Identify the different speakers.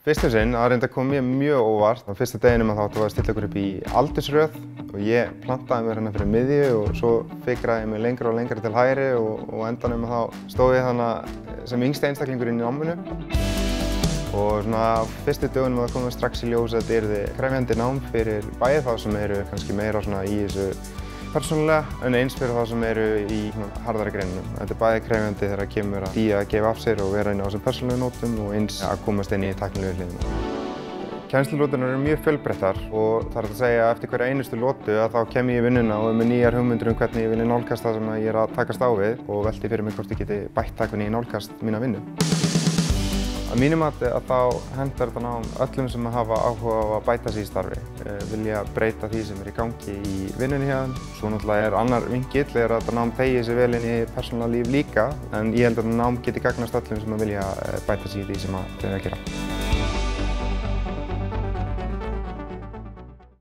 Speaker 1: Fyrstu sinn, það reyndi að koma mér mjög óvart. Á fyrsta deginum þá áttum við að stilla okkur upp í aldursröð og ég plantaði mér hérna fyrir miðju og svo fikraði ég mig lengra og lengra til hægri og á endanum þá stóð ég þannig sem yngsti einstaklingur inn í náminu. Og svona á fyrstu dögunum þá komum við strax í ljós að þetta yrði krefjandi nám fyrir bæði þá sem eru kannski meira svona í þessu persónulega en eins fyrir þá sem eru í harðari greinunum. Þetta er bæði krefjandi þegar kemur að því að gefa af sér og vera inn á þessum persónulegu nótum og eins að komast inn í tæknilegu hliðina. Kennslulóturnar eru mjög fjölbreyttar og það er að segja að eftir hverja einustu lótu að þá kem ég í vinnuna og er með nýjar hugmyndir hvernig ég vilja nálgast það sem ég er að takast á við og velti fyrir mig hvort ég geti bætt það hvernig ég nálgast mína vinnu. Að mínu mati að þá hentar þetta nám öllum sem hafa áhuga á að bæta sig í starfi, vilja breyta því sem er í gangi í vinnunni hjá þeim. Svo náttúrulega er annar vinkill að þetta nám teygi sig vel inn í persónulega líf líka, en ég held að þetta nám geti gagnast öllum sem vilja bæta sig í því sem þau eru að gera.